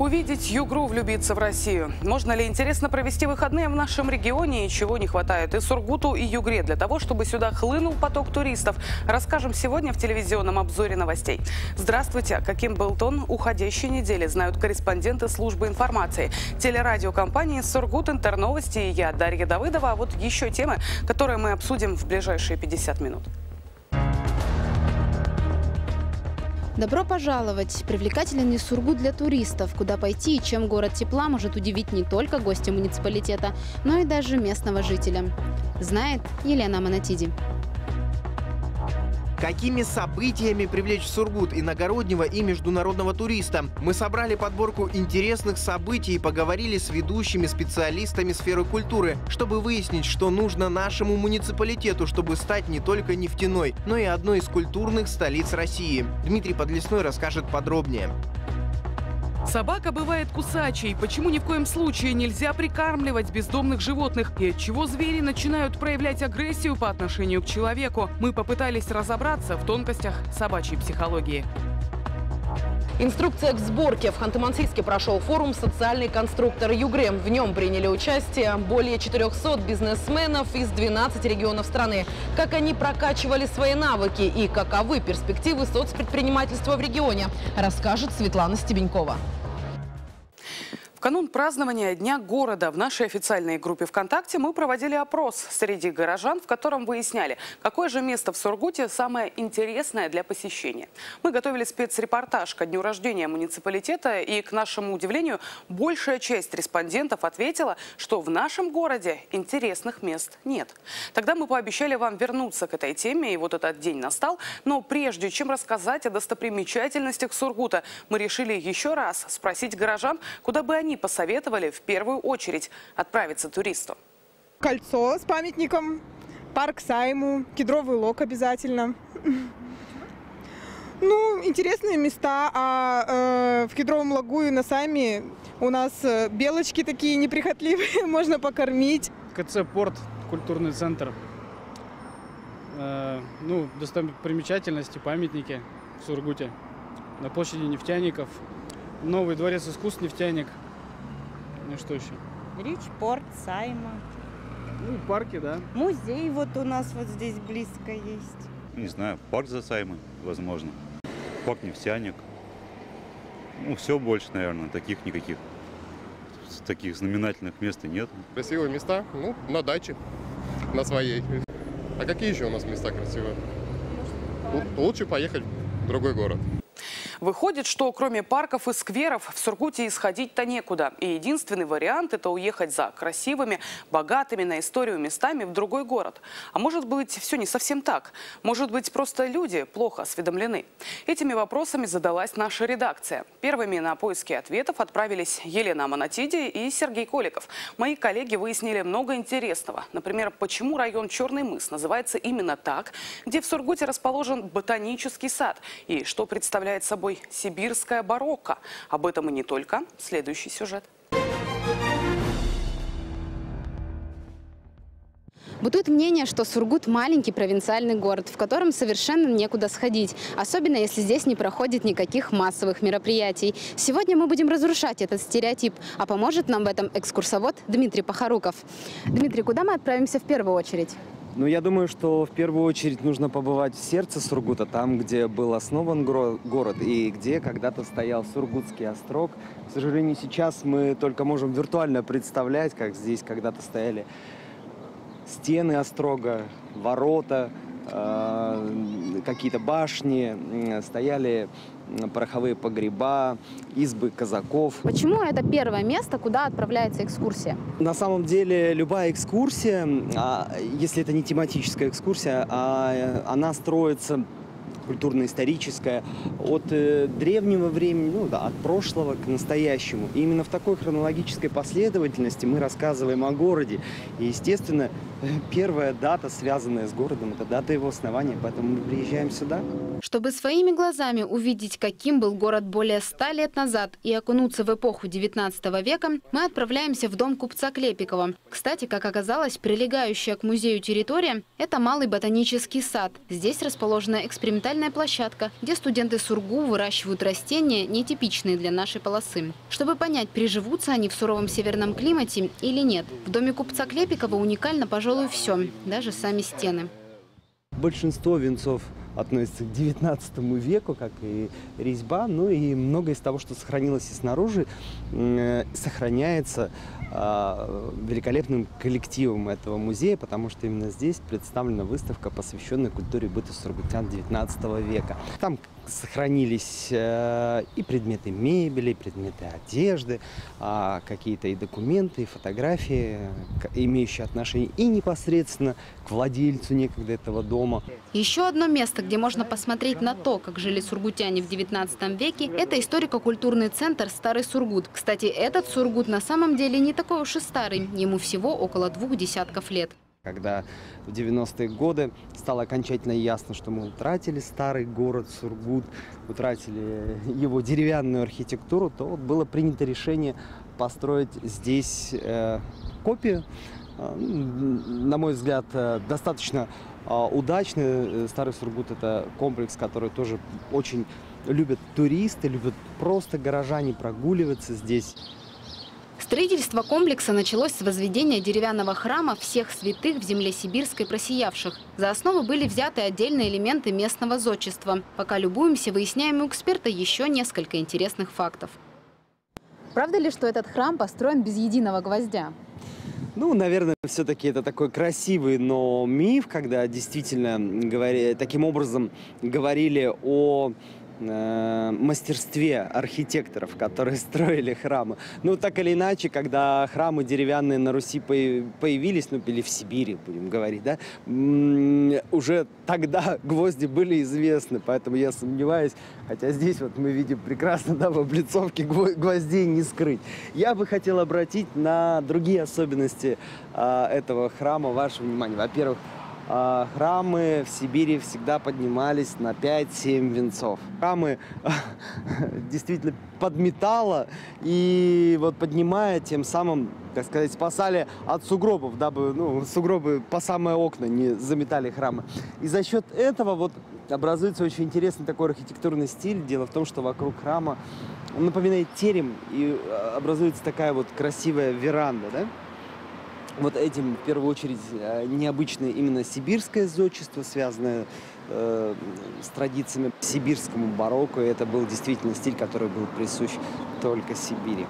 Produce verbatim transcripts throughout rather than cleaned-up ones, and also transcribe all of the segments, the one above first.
Увидеть Югру, влюбиться в Россию. Можно ли интересно провести выходные в нашем регионе и чего не хватает и Сургуту, и Югре для того, чтобы сюда хлынул поток туристов? Расскажем сегодня в телевизионном обзоре новостей. Здравствуйте! Каким был тон уходящей недели, знают корреспонденты службы информации. Телерадиокомпании «Сургут Интерновости» и я, Дарья Давыдова. А вот еще темы, которые мы обсудим в ближайшие пятьдесят минут. Добро пожаловать! Привлекательный Сургут для туристов. Куда пойти и чем город тепла может удивить не только гостя муниципалитета, но и даже местного жителя. Знает Елена Аманатиди. Какими событиями привлечь в Сургут иногороднего и международного туриста? Мы собрали подборку интересных событий и поговорили с ведущими специалистами сферы культуры, чтобы выяснить, что нужно нашему муниципалитету, чтобы стать не только нефтяной, но и одной из культурных столиц России. Дмитрий Подлесной расскажет подробнее. Собака бывает кусачей. Почему ни в коем случае нельзя прикармливать бездомных животных? И отчего звери начинают проявлять агрессию по отношению к человеку? Мы попытались разобраться в тонкостях собачьей психологии. Инструкция к сборке. В Ханты-Мансийске прошел форум «Социальный конструктор Югры». В нем приняли участие более четырёхсот бизнесменов из двенадцати регионов страны. Как они прокачивали свои навыки и каковы перспективы соцпредпринимательства в регионе, расскажет Светлана Стебенькова. В канун празднования Дня города в нашей официальной группе ВКонтакте мы проводили опрос среди горожан, в котором выясняли, какое же место в Сургуте самое интересное для посещения. Мы готовили спецрепортаж ко дню рождения муниципалитета, и, к нашему удивлению, большая часть респондентов ответила, что в нашем городе интересных мест нет. Тогда мы пообещали вам вернуться к этой теме, и вот этот день настал. Но прежде чем рассказать о достопримечательностях Сургута, мы решили еще раз спросить горожан, куда бы они посоветовали в первую очередь отправиться туристу. Кольцо с памятником, парк Сайму, Кедровый лог обязательно. Ну, интересные места. А э, в Кедровом лагу и на Сайме у нас белочки такие неприхотливые, можно покормить. КЦ «Порт», культурный центр. Э, ну, достопримечательности, памятники в Сургуте. На площади нефтяников. Новый дворец искусств «Нефтяник». Ну что еще? Рич, порт, Сайма. Ну, парки, да. Музей вот у нас вот здесь близко есть. Не знаю, парк за Саймой, возможно. Парк «Нефтяник». Ну, все больше, наверное, таких никаких. Таких знаменательных мест и нет. Красивые места? Ну, на даче, на своей. А какие еще у нас места красивые? Лучше поехать в другой город. Выходит, что кроме парков и скверов в Сургуте исходить-то некуда. И единственный вариант – это уехать за красивыми, богатыми на историю местами в другой город. А может быть, все не совсем так. Может быть, просто люди плохо осведомлены. Этими вопросами задалась наша редакция. Первыми на поиски ответов отправились Елена Аманатиди и Сергей Коликов. Мои коллеги выяснили много интересного. Например, почему район Черный мыс называется именно так, где в Сургуте расположен ботанический сад, и что представляет собой сибирская барокко. Об этом и не только. Следующий сюжет. Бытует мнение, что Сургут – маленький провинциальный город, в котором совершенно некуда сходить, особенно если здесь не проходит никаких массовых мероприятий. Сегодня мы будем разрушать этот стереотип, а поможет нам в этом экскурсовод Дмитрий Похоруков. Дмитрий, куда мы отправимся в первую очередь? Ну, я думаю, что в первую очередь нужно побывать в сердце Сургута, там, где был основан город и где когда-то стоял Сургутский острог. К сожалению, сейчас мы только можем виртуально представлять, как здесь когда-то стояли стены острога, ворота, э, какие-то башни, э, стояли пороховые погреба, избы казаков. Почему это первое место, куда отправляется экскурсия? На самом деле любая экскурсия, а, если это не тематическая экскурсия, а, она строится культурно-историческая, от э, древнего времени, ну да, от прошлого к настоящему. И именно в такой хронологической последовательности мы рассказываем о городе. И, естественно, первая дата, связанная с городом, это дата его основания, поэтому мы приезжаем сюда. Чтобы своими глазами увидеть, каким был город более ста лет назад и окунуться в эпоху девятнадцатого века, мы отправляемся в дом купца Клепикова. Кстати, как оказалось, прилегающая к музею территория – это малый ботанический сад. Здесь расположена экспериментальная специальная площадка, где студенты СурГУ выращивают растения, нетипичные для нашей полосы. Чтобы понять, приживутся они в суровом северном климате или нет. В доме купца Клепикова уникально, пожалуй, все, даже сами стены. Большинство венцов относится к девятнадцатому веку, как и резьба, ну и многое из того, что сохранилось и снаружи, э, сохраняется э, великолепным коллективом этого музея, потому что именно здесь представлена выставка, посвященная культуре быта сургутян девятнадцатого века. Там сохранились э, и предметы мебели, и предметы одежды, э, какие-то и документы, и фотографии, имеющие отношение и непосредственно к владельцу некогда этого дома. Еще одно место, где можно посмотреть на то, как жили сургутяне в девятнадцатом веке, это историко-культурный центр «Старый Сургут». Кстати, этот Сургут на самом деле не такой уж и старый, ему всего около двух десятков лет. Когда в девяностые годы стало окончательно ясно, что мы утратили старый город Сургут, утратили его деревянную архитектуру, то вот было принято решение построить здесь э, копию. Э, на мой взгляд, э, достаточно э, удачный. Старый Сургут – это комплекс, который тоже очень любят туристы, любят просто горожане прогуливаться здесь. Строительство комплекса началось с возведения деревянного храма всех святых в земле сибирской просиявших. За основу были взяты отдельные элементы местного зодчества. Пока любуемся, выясняем у эксперта еще несколько интересных фактов. Правда ли, что этот храм построен без единого гвоздя? Ну, наверное, все-таки это такой красивый, но миф, когда действительно говори, таким образом говорили о мастерстве архитекторов, которые строили храмы. Ну, так или иначе, когда храмы деревянные на Руси появились, ну, или в Сибири, будем говорить, да, уже тогда гвозди были известны, поэтому я сомневаюсь, хотя здесь вот мы видим прекрасно, да, в облицовке гвоздей не скрыть. Я бы хотел обратить на другие особенности а, этого храма ваше внимание. Во-первых, храмы в Сибири всегда поднимались на пять-семь венцов. Храмы действительно подметало, и вот поднимая, тем самым, так сказать, спасали от сугробов, дабы ну, сугробы по самые окна не заметали храмы. И за счет этого вот образуется очень интересный такой архитектурный стиль. Дело в том, что вокруг храма он напоминает терем, и образуется такая вот красивая веранда, да? Вот этим, в первую очередь, необычное именно сибирское зодчество, связанное э, с традициями сибирскому барокко. И это был действительно стиль, который был присущ только Сибири.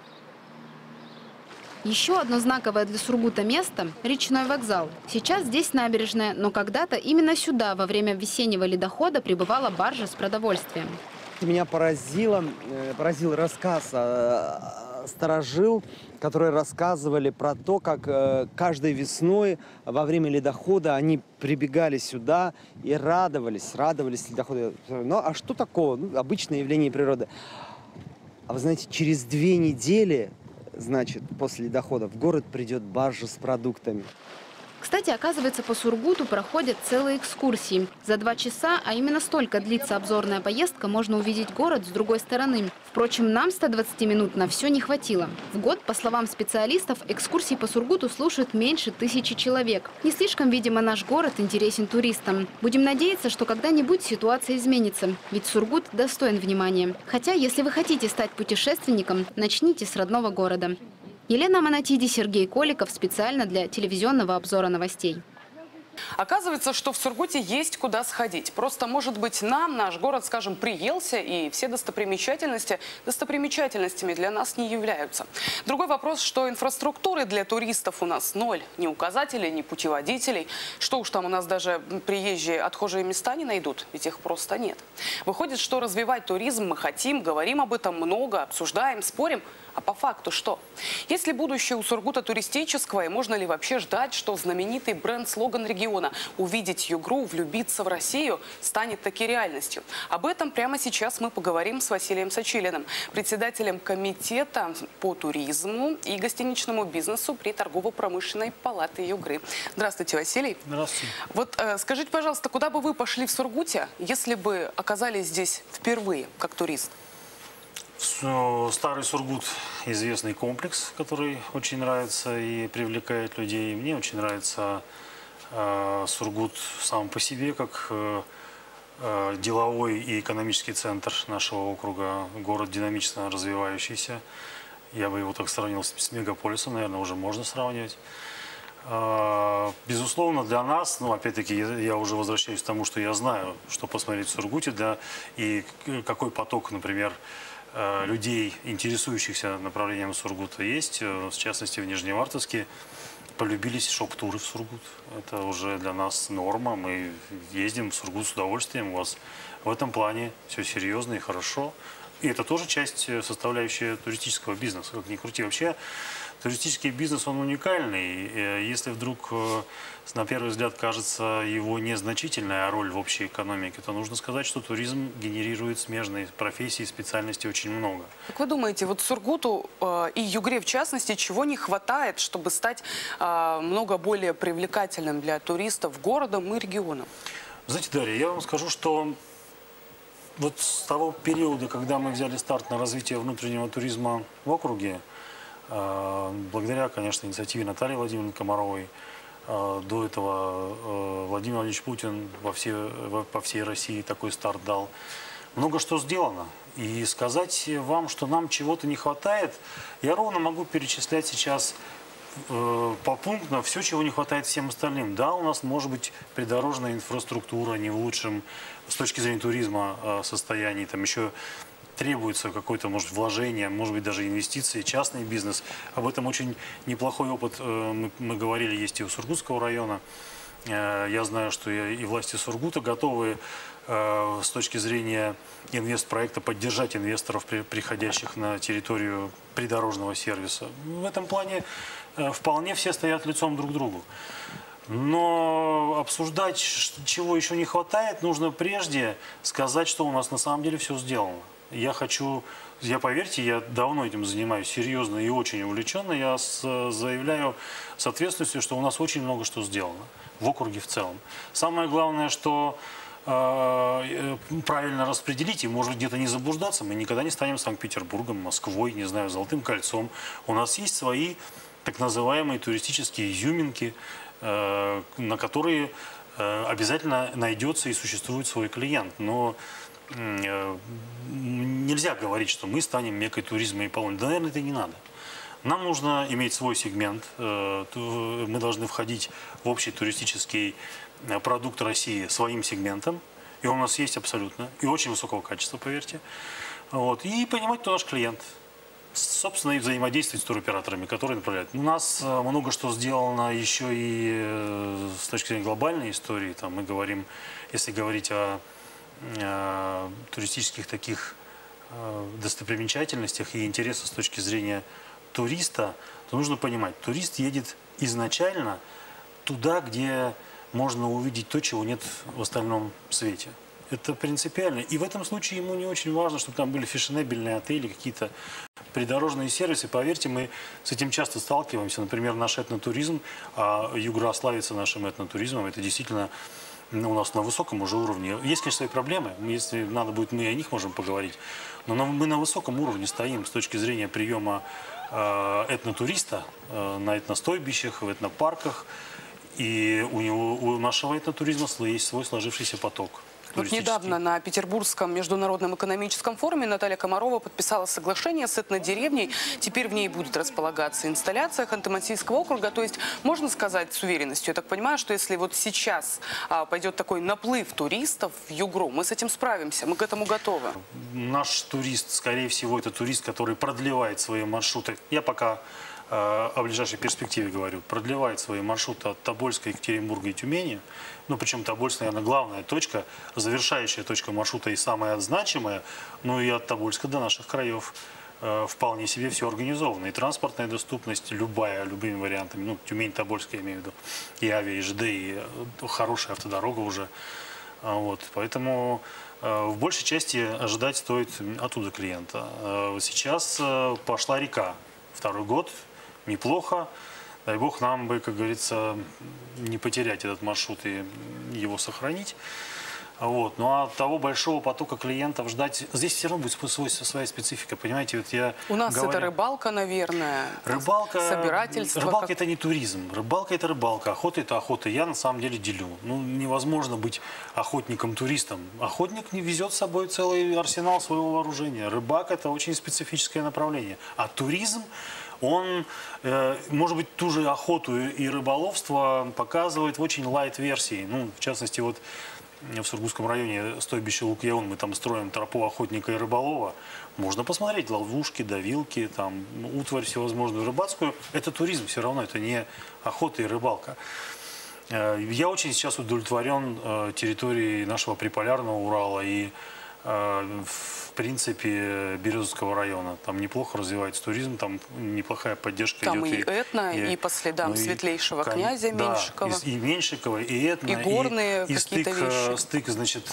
Еще одно знаковое для Сургута место – речной вокзал. Сейчас здесь набережная, но когда-то именно сюда во время весеннего ледохода прибывала баржа с продовольствием. Меня поразило, поразил рассказ старожил, которые рассказывали про то, как э, каждой весной во время ледохода они прибегали сюда и радовались, радовались ледоходу. Ну, а что такого? Ну, обычное явление природы. А вы знаете, через две недели, значит, после ледохода в город придет баржа с продуктами. Кстати, оказывается, по Сургуту проходят целые экскурсии. За два часа, а именно столько длится обзорная поездка, можно увидеть город с другой стороны. Впрочем, нам ста двадцати минут на все не хватило. В год, по словам специалистов, экскурсии по Сургуту слушают меньше тысячи человек. Не слишком, видимо, наш город интересен туристам. Будем надеяться, что когда-нибудь ситуация изменится. Ведь Сургут достоин внимания. Хотя, если вы хотите стать путешественником, начните с родного города. Елена Монатиди, Сергей Коликов специально для телевизионного обзора новостей. Оказывается, что в Сургуте есть куда сходить. Просто, может быть, нам наш город, скажем, приелся, и все достопримечательности достопримечательностями для нас не являются. Другой вопрос, что инфраструктуры для туристов у нас ноль. Ни указателей, ни путеводителей. Что уж там, у нас даже приезжие отхожие места не найдут, ведь их просто нет. Выходит, что развивать туризм мы хотим, говорим об этом много, обсуждаем, спорим. А по факту что? Есть ли будущее у Сургута туристического, и можно ли вообще ждать, что знаменитый бренд-слоган региона «Увидеть Югру, влюбиться в Россию» станет таки реальностью? Об этом прямо сейчас мы поговорим с Василием Сачилиным, председателем комитета по туризму и гостиничному бизнесу при торгово-промышленной палате Югры. Здравствуйте, Василий. Здравствуйте. Вот э, скажите, пожалуйста, куда бы вы пошли в Сургуте, если бы оказались здесь впервые, как турист? Старый Сургут – известный комплекс, который очень нравится и привлекает людей. Мне очень нравится э, Сургут сам по себе, как э, деловой и экономический центр нашего округа, город динамично развивающийся. Я бы его так сравнил с мегаполисом, наверное, уже можно сравнивать. Безусловно, для нас, ну, опять-таки, я уже возвращаюсь к тому, что я знаю, что посмотреть в Сургуте, да, и какой поток, например, людей, интересующихся направлением Сургута, есть. В частности, в Нижневартовске полюбились шоп-туры в Сургут. Это уже для нас норма. Мы ездим в Сургут с удовольствием. У вас в этом плане все серьезно и хорошо. И это тоже часть, составляющая туристического бизнеса, как ни крути. Вообще, туристический бизнес, он уникальный. Если вдруг, на первый взгляд, кажется его незначительная роль в общей экономике, то нужно сказать, что туризм генерирует смежные профессии и специальности очень много. Как вы думаете, вот Сургуту э, и Югре в частности, чего не хватает, чтобы стать э, много более привлекательным для туристов городом и регионом? Знаете, Дарья, я вам скажу, что вот с того периода, когда мы взяли старт на развитие внутреннего туризма в округе, благодаря, конечно, инициативе Натальи Владимировны Комаровой, до этого Владимир Владимирович Путин во все, по всей России такой старт дал. Много что сделано. И сказать вам, что нам чего-то не хватает, я ровно могу перечислять сейчас попунктно все, чего не хватает всем остальным. Да, у нас может быть придорожная инфраструктура не в лучшем с точки зрения туризма состоянии, там еще требуется какое-то, может, вложение, может быть, даже инвестиции, частный бизнес. Об этом очень неплохой опыт, мы, мы говорили, есть и у Сургутского района. Я знаю, что и власти Сургута готовы с точки зрения инвестпроекта поддержать инвесторов, приходящих на территорию придорожного сервиса. В этом плане вполне все стоят лицом друг к другу. Но обсуждать, чего еще не хватает, нужно прежде сказать, что у нас на самом деле все сделано. Я хочу, я поверьте, я давно этим занимаюсь серьезно и очень увлеченно. Я с, заявляю с ответственностью, что у нас очень много что сделано в округе в целом. Самое главное, что э, правильно распределить и, может, где-то не заблуждаться. Мы никогда не станем Санкт-Петербургом, Москвой, не знаю, Золотым кольцом. У нас есть свои так называемые туристические изюминки, э, на которые э, обязательно найдется и существует свой клиент. Но нельзя говорить, что мы станем меккой туризма и полонь. Да, наверное, это не надо. Нам нужно иметь свой сегмент. Мы должны входить в общий туристический продукт России своим сегментом. И он у нас есть абсолютно. И очень высокого качества, поверьте. Вот. И понимать, кто наш клиент. Собственно, и взаимодействовать с туроператорами, которые направляют. У нас много что сделано еще и с точки зрения глобальной истории. Там мы говорим, если говорить о туристических таких достопримечательностях и интересах с точки зрения туриста, то нужно понимать, турист едет изначально туда, где можно увидеть то, чего нет в остальном свете. Это принципиально. И в этом случае ему не очень важно, чтобы там были фешенебельные отели, какие-то придорожные сервисы. Поверьте, мы с этим часто сталкиваемся. Например, наш этнотуризм, а Югра славится нашим этнотуризмом, это действительно у нас на высоком уже уровне. Есть, конечно, свои проблемы. Если надо будет, мы о них можем поговорить. Но мы на высоком уровне стоим с точки зрения приема этнотуриста на этностойбищах, в этнопарках. И у, него, у нашего этнотуризма есть свой сложившийся поток. Вот недавно на Петербургском международном экономическом форуме Наталья Комарова подписала соглашение с этнодеревней. Теперь в ней будет располагаться инсталляция Ханты-Мансийского округа. То есть можно сказать с уверенностью, я так понимаю, что если вот сейчас а, пойдет такой наплыв туристов в Югру, мы с этим справимся, мы к этому готовы. Наш турист, скорее всего, это турист, который продлевает свои маршруты. Я пока э, о ближайшей перспективе говорю. Продлевает свои маршруты от Тобольска, Екатеринбурга и Тюмени. Ну, причем Тобольск, наверное, главная точка, завершающая точка маршрута и самая значимая. Ну и от Тобольска до наших краев э, вполне себе все организовано. И транспортная доступность, любая, любыми вариантами. Ну, Тюмень-Тобольск, я имею в виду. И авиа, и ЖД, и хорошая автодорога уже. Вот. Поэтому э, в большей части ожидать стоит оттуда клиента. Э, сейчас э, пошла река. Второй год. Неплохо. Дай бог нам бы, как говорится, не потерять этот маршрут и его сохранить. Вот. Ну а того большого потока клиентов ждать... Здесь все равно будет свой, своя специфика, понимаете? Вот я У нас говорю... это рыбалка, наверное, Рыбалка, собирательство. рыбалка как... это не туризм, рыбалка это рыбалка, охота это охота. Я на самом деле делю. Ну, невозможно быть охотником-туристом. Охотник не везет с собой целый арсенал своего вооружения. Рыбак это очень специфическое направление. А туризм, он, э, может быть, ту же охоту и рыболовство показывает в очень лайт-версии. Ну, в частности, вот в Сургутском районе стойбище Лукьяун, мы там строим тропу охотника и рыболова. Можно посмотреть ловушки, давилки, там, утварь всевозможную рыбацкую. Это туризм все равно, это не охота и рыбалка. Я очень сейчас удовлетворен территорией нашего приполярного Урала и, в принципе, Березовского района. Там неплохо развивается туризм, там неплохая поддержка там идет. Там и этно, и, и по следам ну, светлейшего и, князя да, Меньшикова. И, и Меньшикова, и этно, и горные и, и какие-то стык, вещи. стык, значит,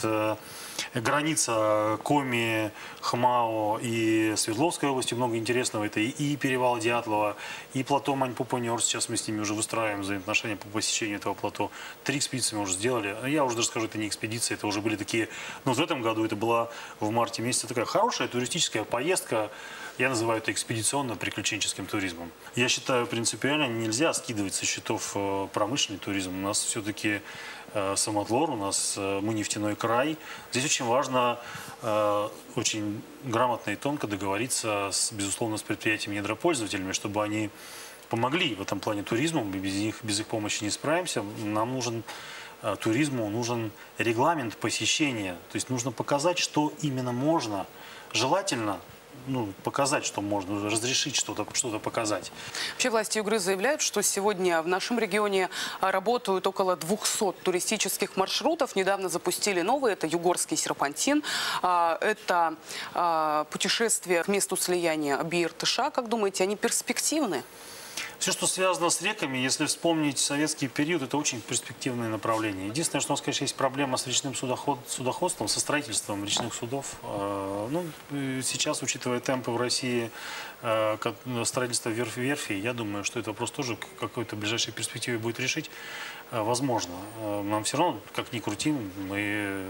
граница Коми, Хмао и Свердловской области, много интересного. Это и, и перевал Дятлова, и плато Мань-Пупанер. Сейчас мы с ними уже выстраиваем взаимоотношения по посещению этого плато. Три экспедиции мы уже сделали. Я уже даже скажу, это не экспедиция, это уже были такие... Но в этом году это была в марте месяце такая хорошая туристическая поездка. Я называю это экспедиционно-приключенческим туризмом. Я считаю, принципиально нельзя скидывать со счетов промышленный туризм. У нас все-таки Самотлор, у нас мы нефтяной край. Здесь очень важно очень грамотно и тонко договориться, с, безусловно, с предприятиями-недропользователями, чтобы они помогли в этом плане туризму. Мы без них, без их помощи не справимся. Нам нужен туризму, нужен регламент посещения. То есть нужно показать, что именно можно. Желательно ну, показать, что можно, разрешить что-то что-то показать. Вообще власти Югры заявляют, что сегодня в нашем регионе работают около двухсот туристических маршрутов. Недавно запустили новый, это Югорский серпантин. Это путешествие к месту слияния Оби и Иртыша. Как думаете, они перспективны? Все, что связано с реками, если вспомнить советский период, это очень перспективное направление. Единственное, что у нас, конечно, есть проблема с речным судоход, судоходством, со строительством речных судов. Ну, сейчас, учитывая темпы в России строительства верфей, я думаю, что этот вопрос тоже в какой-то ближайшей перспективе будет решить. Возможно. Нам все равно, как ни крути, мы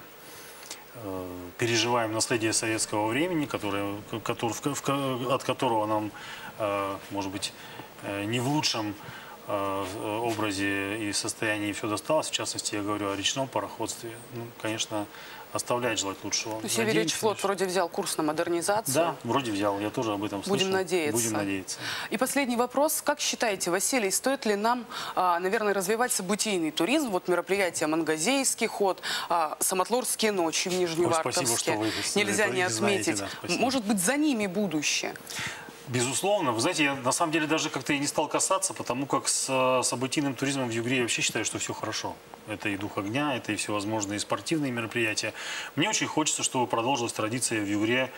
переживаем наследие советского времени, которое, который, от которого нам, может быть, не в лучшем образе и состоянии все досталось. В частности, я говорю о речном пароходстве. Ну, конечно, оставляет желать лучшего. То есть флот вроде взял курс на модернизацию? Да, вроде взял. Я тоже об этом слышал. Будем надеяться. Будем надеяться. И последний вопрос. Как считаете, Василий, стоит ли нам, наверное, развивать событийный туризм? Вот мероприятия «Мангазейский ход», «Самотлорские ночи» в Нижневартовске. Ой, спасибо, что вы нельзя не отметить. Знаете, да, может быть, за ними будущее? Безусловно. Вы знаете, я на самом деле даже как-то и не стал касаться, потому как с событийным туризмом в Югре я вообще считаю, что все хорошо. Это и дух огня, это и всевозможные спортивные мероприятия. Мне очень хочется, чтобы продолжилась традиция в Югре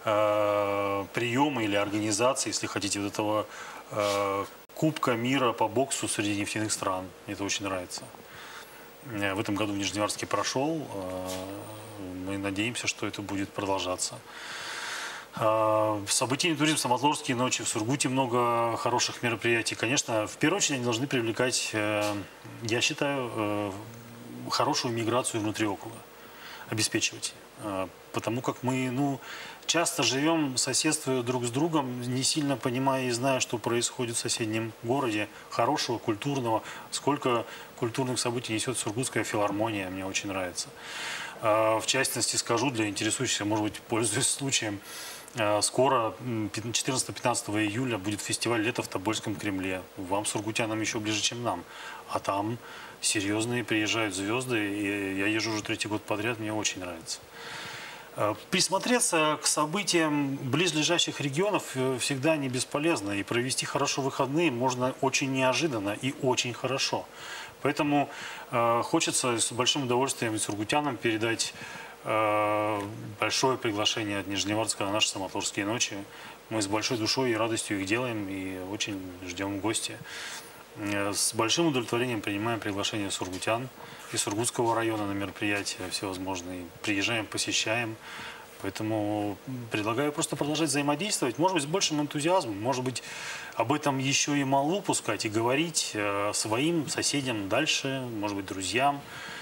э, приема или организации, если хотите, вот этого э, Кубка мира по боксу среди нефтяных стран. Мне это очень нравится. В этом году в Нижневартовске прошел. Э, мы надеемся, что это будет продолжаться. Событийный туризм, Самотлорские ночи, в Сургуте много хороших мероприятий. Конечно, в первую очередь они должны привлекать, я считаю, хорошую миграцию внутри округа, обеспечивать. Потому как мы ну, часто живем, соседствуя друг с другом, не сильно понимая и зная, что происходит в соседнем городе, хорошего, культурного. Сколько культурных событий несет Сургутская филармония, мне очень нравится. В частности, скажу для интересующихся, может быть, пользуясь случаем, скоро, четырнадцатого-пятнадцатого июля, будет фестиваль «Лето в Тобольском Кремле». Вам, сургутянам, еще ближе, чем нам. А там серьезные приезжают звезды, и я езжу уже третий год подряд, мне очень нравится. Присмотреться к событиям близлежащих регионов всегда не бесполезно. И провести хорошо выходные можно очень неожиданно и очень хорошо. Поэтому э, хочется с большим удовольствием сургутянам передать э, большое приглашение от Нижневартовска на наши Самотлорские ночи. Мы с большой душой и радостью их делаем и очень ждем гостя. Э, с большим удовлетворением принимаем приглашение сургутян и Сургутского района на мероприятия всевозможные. Приезжаем, посещаем. Поэтому предлагаю просто продолжать взаимодействовать, может быть, с большим энтузиазмом, может быть, об этом еще и молву пускать и говорить своим соседям дальше, может быть, друзьям.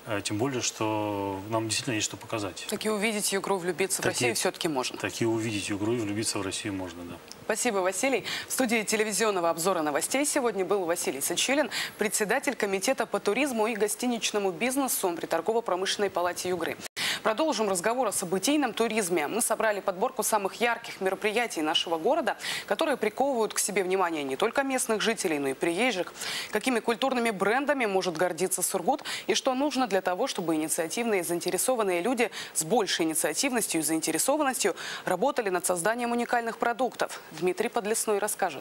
Тем более, что нам действительно есть что показать. Так и увидеть Югру, влюбиться в Россию все-таки можно. Так и увидеть Югру и влюбиться в Россию можно, да. Спасибо, Василий. В студии телевизионного обзора новостей сегодня был Василий Сычилин, председатель комитета по туризму и гостиничному бизнесу при торгово-промышленной палате Югры. Продолжим разговор о событийном туризме. Мы собрали подборку самых ярких мероприятий нашего города, которые приковывают к себе внимание не только местных жителей, но и приезжих. Какими культурными брендами может гордиться Сургут и что нужно для того, чтобы инициативные и заинтересованные люди с большей инициативностью и заинтересованностью работали над созданием уникальных продуктов. Дмитрий Подлесной расскажет.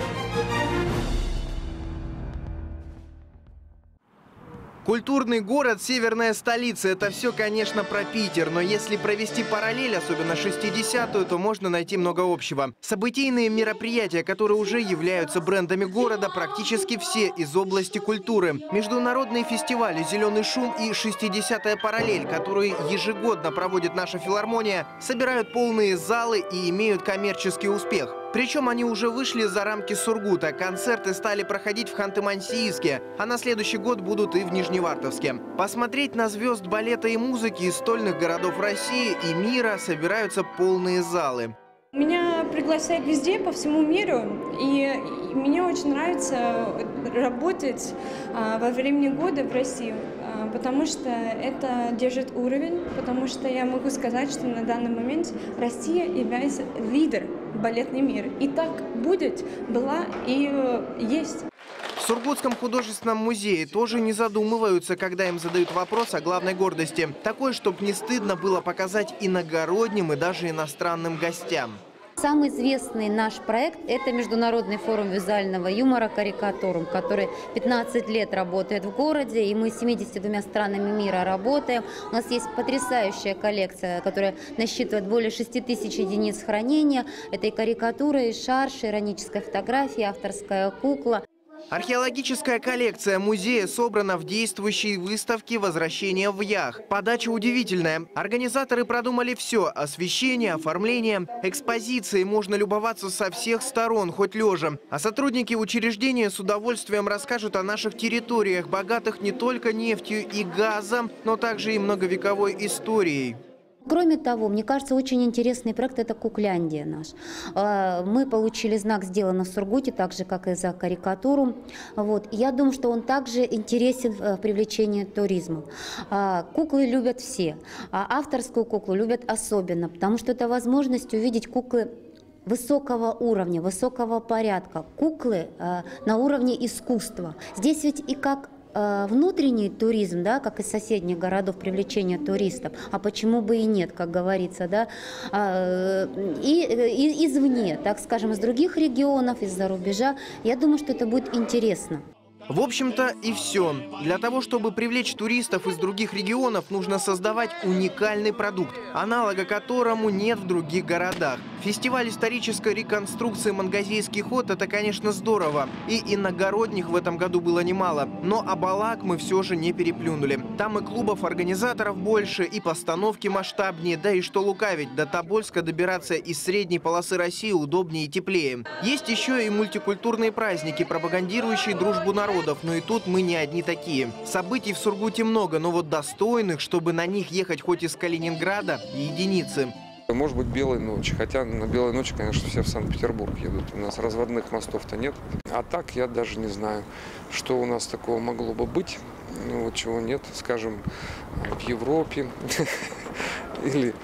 Культурный город, северная столица – это все, конечно, про Питер. Но если провести параллель, особенно шестидесятую, то можно найти много общего. Событийные мероприятия, которые уже являются брендами города, практически все из области культуры. Международные фестивали «Зеленый шум» и «шестидесятая параллель», которые ежегодно проводит наша филармония, собирают полные залы и имеют коммерческий успех. Причем они уже вышли за рамки Сургута. Концерты стали проходить в Ханты-Мансийске, а на следующий год будут и в Нижневартовске. Посмотреть на звезд балета и музыки из стольных городов России и мира собираются полные залы. Меня приглашают везде, по всему миру, и мне очень нравится работать во время года в России, потому что это держит уровень, потому что я могу сказать, что на данный момент Россия является лидером балетный мир. И так будет, была и есть. В Сургутском художественном музее тоже не задумываются, когда им задают вопрос о главной гордости. Такой, чтобы не стыдно было показать иногородним и даже иностранным гостям. Самый известный наш проект – это Международный форум визуального юмора «Карикатурум», который пятнадцать лет работает в городе, и мы с семьюдесятью двумя странами мира работаем. У нас есть потрясающая коллекция, которая насчитывает более шести тысяч единиц хранения. Это и карикатуры, и шарж, и ироническая фотография, авторская кукла. Археологическая коллекция музея собрана в действующей выставке «Возвращение в Ях». Подача удивительная. Организаторы продумали все – освещение, оформление. Экспозицией можно любоваться со всех сторон, хоть лежа. А сотрудники учреждения с удовольствием расскажут о наших территориях, богатых не только нефтью и газом, но также и многовековой историей. Кроме того, мне кажется, очень интересный проект – это Кукляндия наш. Мы получили знак «Сделано в Сургуте», так же, как и за карикатуру. Вот. Я думаю, что он также интересен в привлечении туризма. Куклы любят все, а авторскую куклу любят особенно, потому что это возможность увидеть куклы высокого уровня, высокого порядка, куклы на уровне искусства. Здесь ведь и как внутренний туризм, да, как из соседних городов, привлечение туристов, а почему бы и нет, как говорится, да, и, и извне, так скажем, из других регионов, из-за рубежа. Я думаю, что это будет интересно. В общем-то и все. Для того, чтобы привлечь туристов из других регионов, нужно создавать уникальный продукт, аналога которому нет в других городах. Фестиваль исторической реконструкции «Мангазейский ход» – это, конечно, здорово. И иногородних в этом году было немало. Но Абалак мы все же не переплюнули. Там и клубов-организаторов больше, и постановки масштабнее, да и что лукавить, до Тобольска добираться из средней полосы России удобнее и теплее. Есть еще и мультикультурные праздники, пропагандирующие дружбу народов. Но и тут мы не одни такие. Событий в Сургуте много, но вот достойных, чтобы на них ехать хоть из Калининграда, единицы. Может быть, белой ночи. Хотя на белой ночи, конечно, все в Санкт-Петербург едут. У нас разводных мостов-то нет. А так я даже не знаю, что у нас такого могло бы быть. Ну, вот чего нет, скажем, в Европе или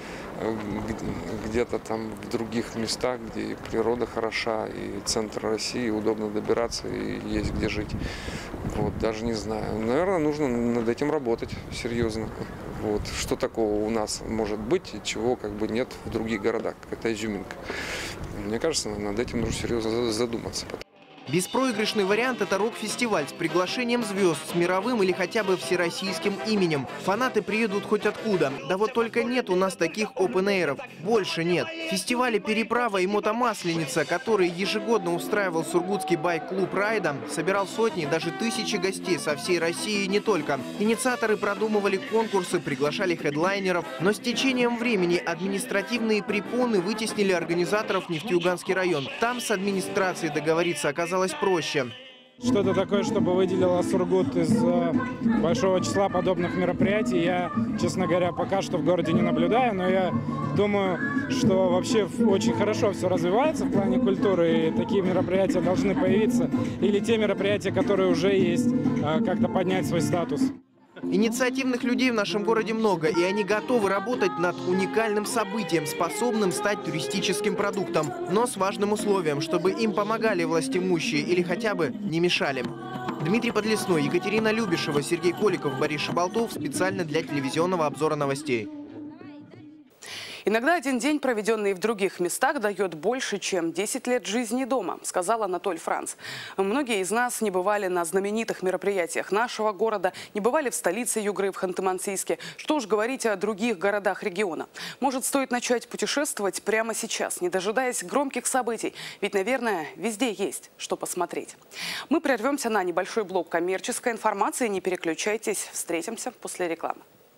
где-то там в других местах, где и природа хороша, и центр России, удобно добираться, и есть где жить. Вот, даже не знаю. Наверное, нужно над этим работать серьезно. Вот, что такого у нас может быть, и чего как бы нет в других городах, какая-то изюминка. Мне кажется, над этим нужно серьезно задуматься. Беспроигрышный вариант – это рок-фестиваль с приглашением звезд с мировым или хотя бы всероссийским именем. Фанаты приедут хоть откуда. Да вот только нет у нас таких опен-эйров. Больше нет. Фестивали «Переправа» и «Мотомасленица», которые ежегодно устраивал сургутский байк-клуб «Райда», собирал сотни, даже тысячи гостей со всей России и не только. Инициаторы продумывали конкурсы, приглашали хедлайнеров. Но с течением времени административные препоны вытеснили организаторов в Нефтеюганский район. Там с администрацией договориться оказалось проще. Что-то такое, чтобы выделило Сургут из э, большого числа подобных мероприятий, я, честно говоря, пока что в городе не наблюдаю, но я думаю, что вообще очень хорошо все развивается в плане культуры, и такие мероприятия должны появиться, или те мероприятия, которые уже есть, э, как-то поднять свой статус. Инициативных людей в нашем городе много, и они готовы работать над уникальным событием, способным стать туристическим продуктом, но с важным условием, чтобы им помогали властимущие или хотя бы не мешали. Дмитрий Подлесной, Екатерина Любишева, Сергей Коликов, Борис Шабалтов. Специально для телевизионного обзора новостей. Иногда один день, проведенный в других местах, дает больше, чем десять лет жизни дома, сказал Анатоль Франц. Многие из нас не бывали на знаменитых мероприятиях нашего города, не бывали в столице Югры, в Ханты-Мансийске. Что уж говорить о других городах региона. Может, стоит начать путешествовать прямо сейчас, не дожидаясь громких событий. Ведь, наверное, везде есть что посмотреть. Мы прервемся на небольшой блок коммерческой информации. Не переключайтесь. Встретимся после рекламы.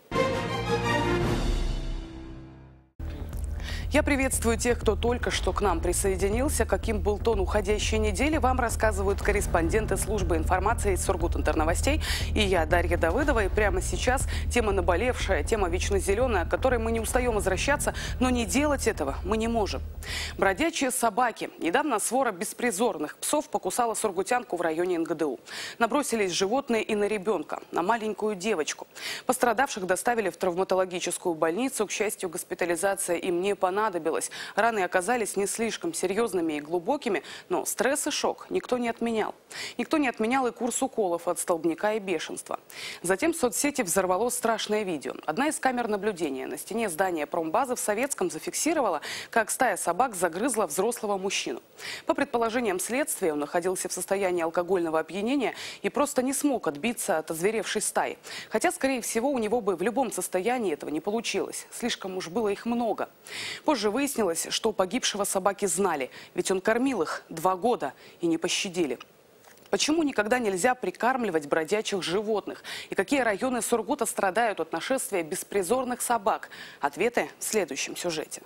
Я приветствую тех, кто только что к нам присоединился. Каким был тон уходящей недели, вам рассказывают корреспонденты службы информации из Сургутинтерновостей. И я, Дарья Давыдова. И прямо сейчас тема наболевшая, тема вечно зеленая, к которой мы не устаем возвращаться, но не делать этого мы не можем. Бродячие собаки. Недавно свора беспризорных псов покусала сургутянку в районе эн гэ дэ у. Набросились животные и на ребенка, на маленькую девочку. Пострадавших доставили в травматологическую больницу. К счастью, госпитализация им не понадобилась. Раны оказались не слишком серьезными и глубокими, но стресс и шок никто не отменял. Никто не отменял и курс уколов от столбняка и бешенства. Затем в соцсети взорвалось страшное видео. Одна из камер наблюдения на стене здания промбазы в Советском зафиксировала, как стая собак загрызла взрослого мужчину. По предположениям следствия, он находился в состоянии алкогольного опьянения и просто не смог отбиться от озверевшей стаи. Хотя, скорее всего, у него бы в любом состоянии этого не получилось. Слишком уж было их много. Позже выяснилось, что погибшего собаки знали, ведь он кормил их два года и не пощадили. Почему никогда нельзя прикармливать бродячих животных? И какие районы Сургута страдают от нашествия беспризорных собак? Ответы в следующем сюжете.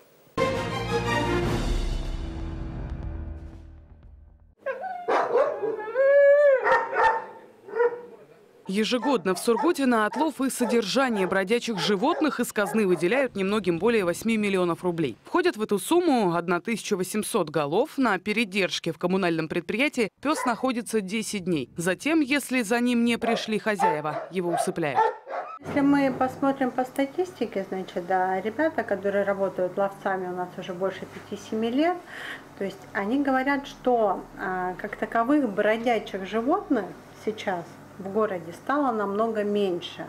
Ежегодно в Сургуте на отлов и содержание бродячих животных из казны выделяют немногим более восьми миллионов рублей. Входят в эту сумму тысяча восемьсот голов. На передержке в коммунальном предприятии пес находится десять дней. Затем, если за ним не пришли хозяева, его усыпляют. Если мы посмотрим по статистике, значит, да, ребята, которые работают ловцами у нас уже больше пяти-семи лет, то есть они говорят, что а, как таковых бродячих животных сейчас в городе стало намного меньше.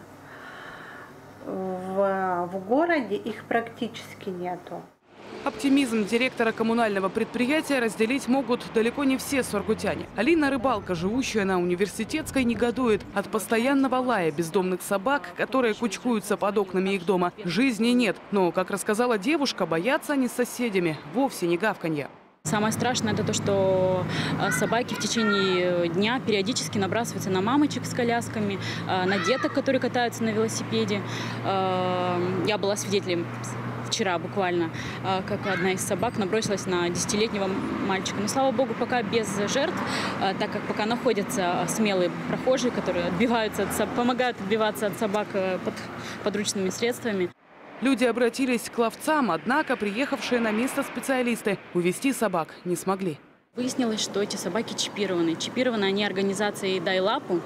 В, в городе их практически нету. Оптимизм директора коммунального предприятия разделить могут далеко не все сургутяне. Алина Рыбалка, живущая на Университетской, негодует от постоянного лая бездомных собак, которые кучкуются под окнами их дома. Жизни нет, но, как рассказала девушка, боятся они с соседями вовсе не гавканья. Самое страшное – это то, что собаки в течение дня периодически набрасываются на мамочек с колясками, на деток, которые катаются на велосипеде. Я была свидетелем вчера буквально, как одна из собак набросилась на десятилетнего мальчика. Но, слава богу, пока без жертв, так как пока находятся смелые прохожие, которые отбиваются от, помогают отбиваться от собак под подручными средствами. Люди обратились к ловцам, однако приехавшие на место специалисты увести собак не смогли. Выяснилось, что эти собаки чипированы. Чипированы они организацией «Дай лапу»,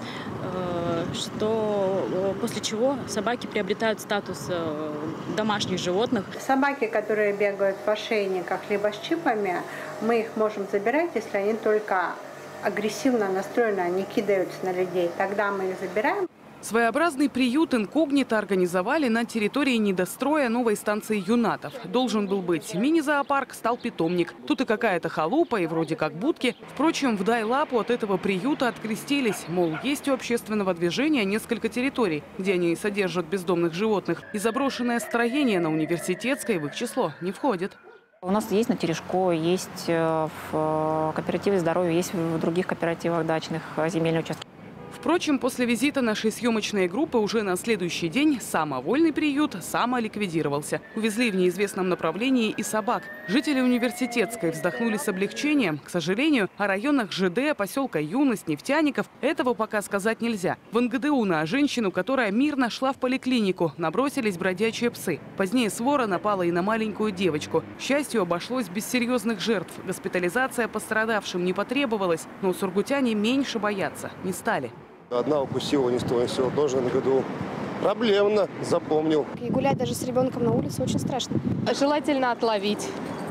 что, после чего собаки приобретают статус домашних животных. Собаки, которые бегают в ошейниках либо с чипами, мы их можем забирать, если они только агрессивно настроены, они кидаются на людей. Тогда мы их забираем. Своеобразный приют инкогнито организовали на территории недостроя новой станции Юнатов. Должен был быть мини-зоопарк, стал питомник. Тут и какая-то халупа, и вроде как будки. Впрочем, в Дай лапу от этого приюта открестились. Мол, есть у общественного движения несколько территорий, где они содержат бездомных животных. И заброшенное строение на Университетской в их число не входит. У нас есть на Терешко, есть в кооперативе здоровья, есть в других кооперативах дачных земельных участков. Впрочем, после визита нашей съемочной группы уже на следующий день самовольный приют самоликвидировался. Увезли в неизвестном направлении и собак. Жители Университетской вздохнули с облегчением. К сожалению, о районах ЖД, поселка Юность, Нефтяников этого пока сказать нельзя. В эн гэ дэ у на женщину, которая мирно шла в поликлинику, набросились бродячие псы. Позднее свора напала и на маленькую девочку. К счастью, обошлось без серьезных жертв. Госпитализация пострадавшим не потребовалась, но сургутяне меньше бояться не стали. Одна укусила, не стоя всего, тоже эн гэ дэ у. Проблемно, запомнил. И гулять даже с ребенком на улице очень страшно. Желательно отловить,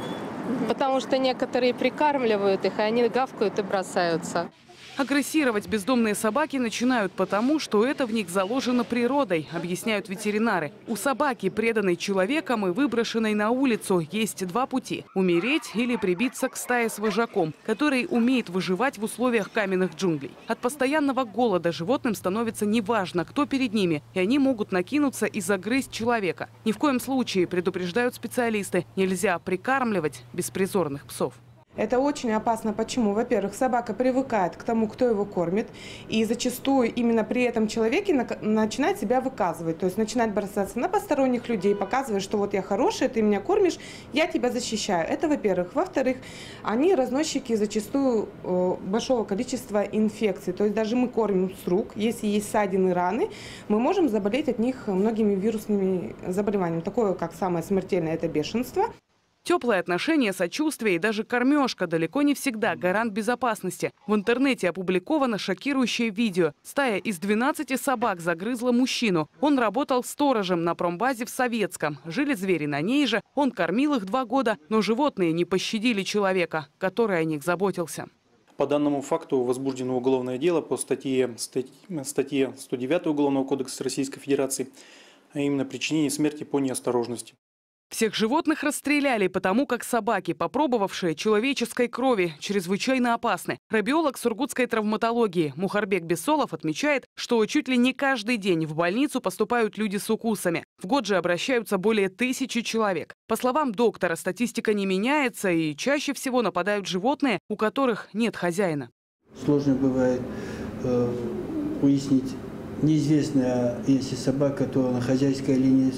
потому что некоторые прикармливают их, и они гавкают и бросаются. Агрессировать бездомные собаки начинают потому, что это в них заложено природой, объясняют ветеринары. У собаки, преданной человеком и выброшенной на улицу, есть два пути – умереть или прибиться к стае с вожаком, который умеет выживать в условиях каменных джунглей. От постоянного голода животным становится неважно, кто перед ними, и они могут накинуться и загрызть человека. Ни в коем случае, предупреждают специалисты, нельзя прикармливать беспризорных псов. Это очень опасно. Почему? Во-первых, собака привыкает к тому, кто его кормит, и зачастую именно при этом человеке начинает себя выказывать, то есть начинает бросаться на посторонних людей, показывая, что вот я хорошая, ты меня кормишь, я тебя защищаю. Это во-первых. Во-вторых, они разносчики зачастую большого количества инфекций, то есть даже мы кормим с рук, если есть ссадины, раны, мы можем заболеть от них многими вирусными заболеваниями. Такое, как самое смертельное, это бешенство. Теплое отношение, сочувствие и даже кормежка далеко не всегда гарант безопасности. В интернете опубликовано шокирующее видео. Стая из двенадцати собак загрызла мужчину. Он работал сторожем на промбазе в Советском. Жили звери на ней же. Он кормил их два года, но животные не пощадили человека, который о них заботился. По данному факту возбуждено уголовное дело по статье, статье сто девятой Уголовного кодекса Российской Федерации, а именно причинение смерти по неосторожности. Всех животных расстреляли, потому как собаки, попробовавшие человеческой крови, чрезвычайно опасны. Рабиолог сургутской травматологии Мухарбек Бессолов отмечает, что чуть ли не каждый день в больницу поступают люди с укусами. В год же обращаются более тысячи человек. По словам доктора, статистика не меняется, и чаще всего нападают животные, у которых нет хозяина. Сложно бывает э, уяснить, неизвестно, если собака, то она хозяйская или не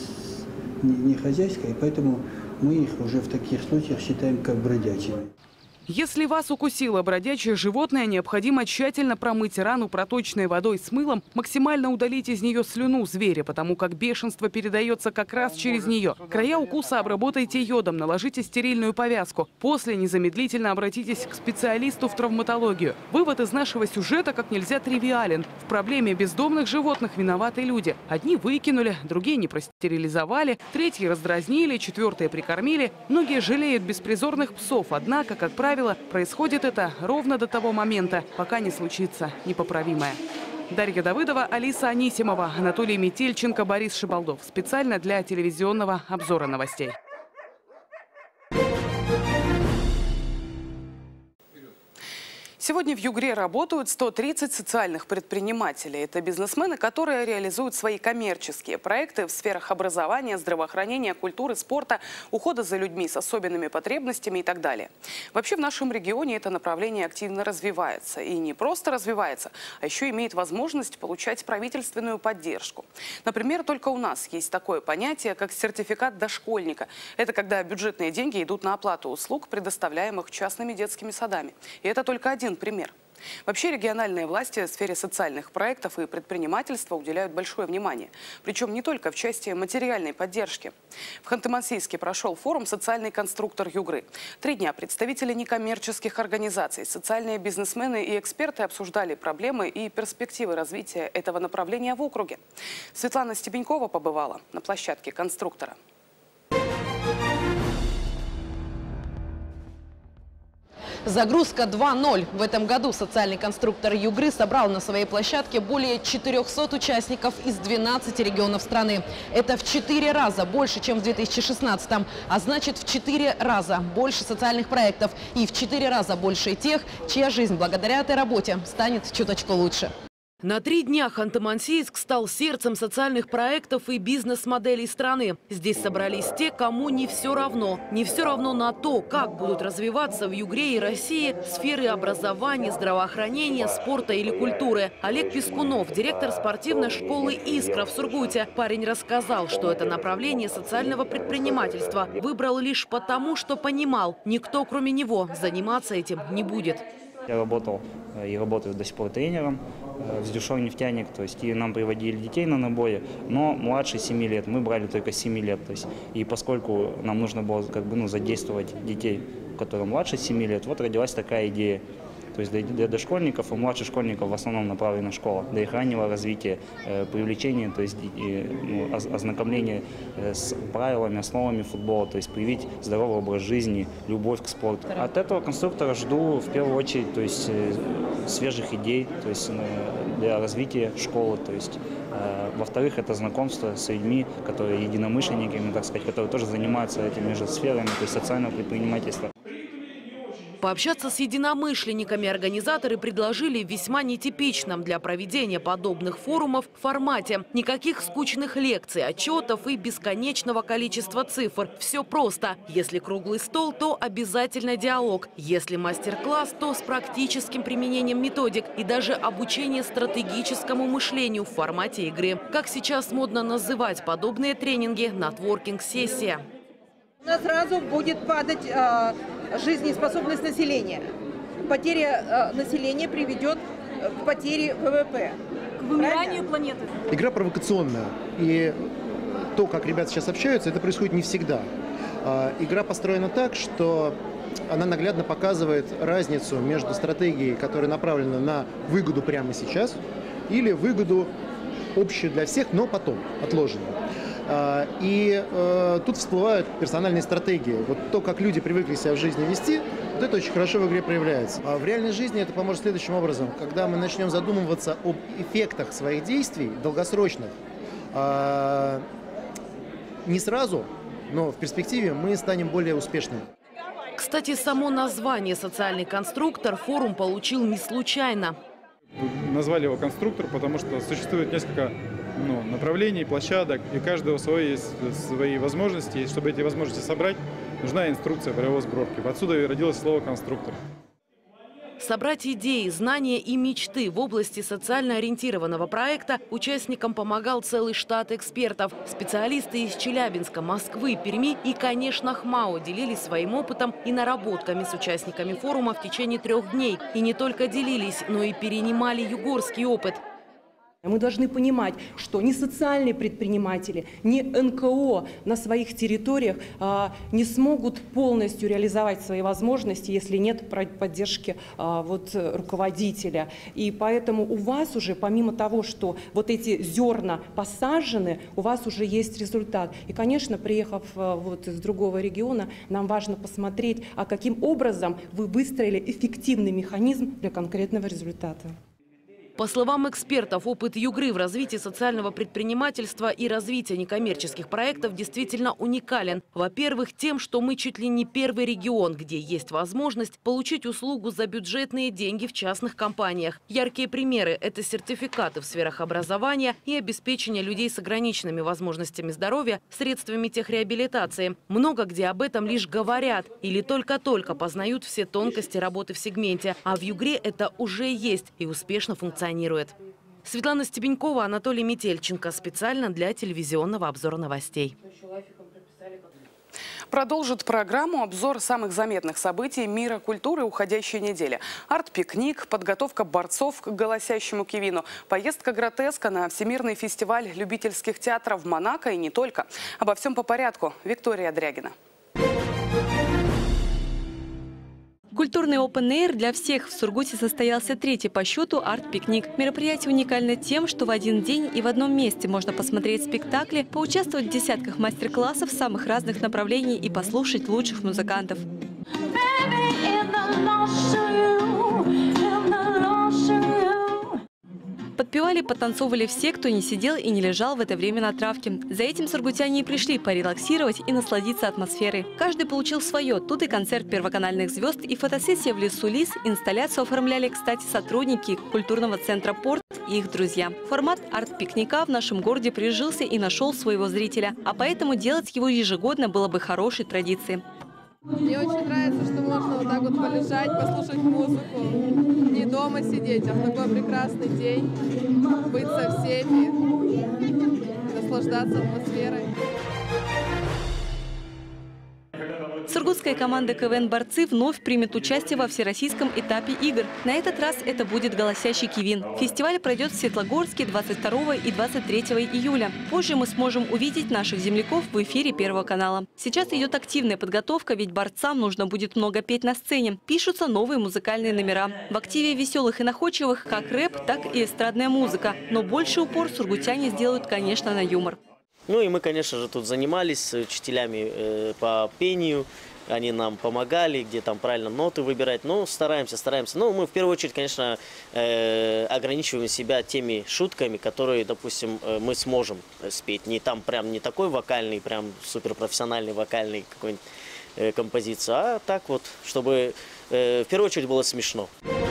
не хозяйская, поэтому мы их уже в таких случаях считаем как бродячими. Если вас укусило бродячее животное, необходимо тщательно промыть рану проточной водой с мылом, максимально удалить из нее слюну зверя, потому как бешенство передается как раз через нее. Края укуса обработайте йодом, наложите стерильную повязку. После незамедлительно обратитесь к специалисту в травматологию. Вывод из нашего сюжета как нельзя тривиален. В проблеме бездомных животных виноваты люди. Одни выкинули, другие не простерилизовали, третьи раздразнили, четвертые прикормили. Многие жалеют беспризорных псов, однако, как правило, происходит это ровно до того момента, пока не случится непоправимое. Дарья Давыдова, Алиса Анисимова, Анатолий Метельченко, Борис Шибалдов. Специально для телевизионного обзора новостей. Сегодня в Югре работают сто тридцать социальных предпринимателей. Это бизнесмены, которые реализуют свои коммерческие проекты в сферах образования, здравоохранения, культуры, спорта, ухода за людьми с особенными потребностями и так далее. Вообще в нашем регионе это направление активно развивается. И не просто развивается, а еще имеет возможность получать правительственную поддержку. Например, только у нас есть такое понятие, как сертификат дошкольника. Это когда бюджетные деньги идут на оплату услуг, предоставляемых частными детскими садами. И это только один пример. Вообще региональные власти в сфере социальных проектов и предпринимательства уделяют большое внимание. Причем не только в части материальной поддержки. В Ханты-Мансийске прошел форум «Социальный конструктор Югры». Три дня представители некоммерческих организаций, социальные бизнесмены и эксперты обсуждали проблемы и перспективы развития этого направления в округе. Светлана Стебенькова побывала на площадке конструктора. Загрузка два ноль. В этом году социальный конструктор Югры собрал на своей площадке более четырёхсот участников из двенадцати регионов страны. Это в четыре раза больше, чем в две тысячи шестнадцатом. А значит, в четыре раза больше социальных проектов и в четыре раза больше тех, чья жизнь благодаря этой работе станет чуточку лучше. На три дня Ханты-Мансийск стал сердцем социальных проектов и бизнес-моделей страны. Здесь собрались те, кому не все равно. Не все равно на то, как будут развиваться в Югре и России сферы образования, здравоохранения, спорта или культуры. Олег Пискунов, директор спортивной школы «Искра» в Сургуте. Парень рассказал, что это направление социального предпринимательства выбрал лишь потому, что понимал, никто кроме него заниматься этим не будет. Я работал и работаю до сих пор тренером с дешевый нефтяник, то есть и нам приводили детей на набои, но младше семи лет, мы брали только с семи лет, то есть и поскольку нам нужно было как бы ну задействовать детей, которые младше семи лет, вот родилась такая идея. То есть для дошкольников и младших школьников в основном направлена школа. Для их раннего развития, э, привлечения, то есть и, ну, ознакомления с правилами, основами футбола, то есть привить здоровый образ жизни, любовь к спорту. От этого конструктора жду в первую очередь то есть, э, свежих идей то есть, э, для развития школы. То есть, э, во-вторых, это знакомство с людьми, которые единомышленниками, так сказать, которые тоже занимаются этими же сферами, то есть социального предпринимательства. Пообщаться с единомышленниками организаторы предложили в весьма нетипичном для проведения подобных форумов формате. Никаких скучных лекций, отчетов и бесконечного количества цифр. Все просто. Если круглый стол, то обязательно диалог. Если мастер-класс, то с практическим применением методик и даже обучение стратегическому мышлению в формате игры. Как сейчас модно называть подобные тренинги – нетворкинг-сессия. У нас сразу будет падать э, жизнеспособность населения. Потеря э, населения приведет к потере вэ вэ пэ. К вымиранию планеты. Игра провокационная. И то, как ребята сейчас общаются, это происходит не всегда. Э, игра построена так, что она наглядно показывает разницу между стратегией, которая направлена на выгоду прямо сейчас, или выгоду общую для всех, но потом, отложенную. И э, тут всплывают персональные стратегии. Вот то, как люди привыкли себя в жизни вести, вот это очень хорошо в игре проявляется. А в реальной жизни это поможет следующим образом. Когда мы начнем задумываться об эффектах своих действий, долгосрочных, э, не сразу, но в перспективе мы станем более успешными. Кстати, само название «Социальный конструктор» форум получил не случайно. Назвали его «Конструктор», потому что существует несколько ну, направлений, площадок, и у каждого свои, есть свои возможности. И чтобы эти возможности собрать, нужна инструкция по его сборке. Отсюда и родилось слово «конструктор». Собрать идеи, знания и мечты в области социально ориентированного проекта участникам помогал целый штат экспертов. Специалисты из Челябинска, Москвы, Перми и, конечно, ХМАО делились своим опытом и наработками с участниками форума в течение трех дней. И не только делились, но и перенимали югорский опыт. Мы должны понимать, что ни социальные предприниматели, ни эн ка о на своих территориях а, не смогут полностью реализовать свои возможности, если нет поддержки а, вот, руководителя. И поэтому у вас уже, помимо того, что вот эти зерна посажены, у вас уже есть результат. И, конечно, приехав а, вот, из другого региона, нам важно посмотреть, а каким образом вы выстроили эффективный механизм для конкретного результата. По словам экспертов, опыт Югры в развитии социального предпринимательства и развития некоммерческих проектов действительно уникален. Во-первых, тем, что мы чуть ли не первый регион, где есть возможность получить услугу за бюджетные деньги в частных компаниях. Яркие примеры – это сертификаты в сферах образования и обеспечения людей с ограниченными возможностями здоровья средствами техреабилитации. Много где об этом лишь говорят или только-только познают все тонкости работы в сегменте. А в Югре это уже есть и успешно функционирует. Светлана Стебенькова, Анатолий Метельченко. Специально для телевизионного обзора новостей. Продолжит программу обзор самых заметных событий мира культуры уходящей недели. Арт-пикник, подготовка борцов к голосящему Кевину, поездка «Гротеска» на Всемирный фестиваль любительских театров в Монако и не только. Обо всем по порядку. Виктория Дрягина. Культурный опен-эйр для всех в Сургуте состоялся третий по счету арт-пикник. Мероприятие уникально тем, что в один день и в одном месте можно посмотреть спектакли, поучаствовать в десятках мастер-классов самых разных направлений и послушать лучших музыкантов. Подпевали, подтанцовывали все, кто не сидел и не лежал в это время на травке. За этим сургутяне и пришли порелаксировать и насладиться атмосферой. Каждый получил свое. Тут и концерт первоканальных звезд, и фотосессия в лесу Лис. Инсталляцию оформляли, кстати, сотрудники культурного центра «Порт» и их друзья. Формат арт-пикника в нашем городе прижился и нашел своего зрителя, а поэтому делать его ежегодно было бы хорошей традицией. Мне очень нравится, что можно вот так вот полежать, послушать музыку, не дома сидеть, а в такой прекрасный день быть со всеми, наслаждаться атмосферой. Сургутская команда КВН «Борцы» вновь примет участие во всероссийском этапе игр. На этот раз это будет «Голосящий Кивин». Фестиваль пройдет в Светлогорске двадцать второго и двадцать третьего июля. Позже мы сможем увидеть наших земляков в эфире Первого канала. Сейчас идет активная подготовка, ведь борцам нужно будет много петь на сцене. Пишутся новые музыкальные номера. В активе веселых и находчивых как рэп, так и эстрадная музыка. Но больше упор сургутяне сделают, конечно, на юмор. Ну и мы, конечно же, тут занимались с учителями э, по пению. Они нам помогали, где там правильно ноты выбирать. Ну, стараемся, стараемся. Но мы в первую очередь, конечно, э, ограничиваем себя теми шутками, которые, допустим, э, мы сможем спеть. Не там прям не такой вокальный, прям суперпрофессиональный вокальный какой-нибудь э, композицию, а так вот, чтобы э, в первую очередь было смешно.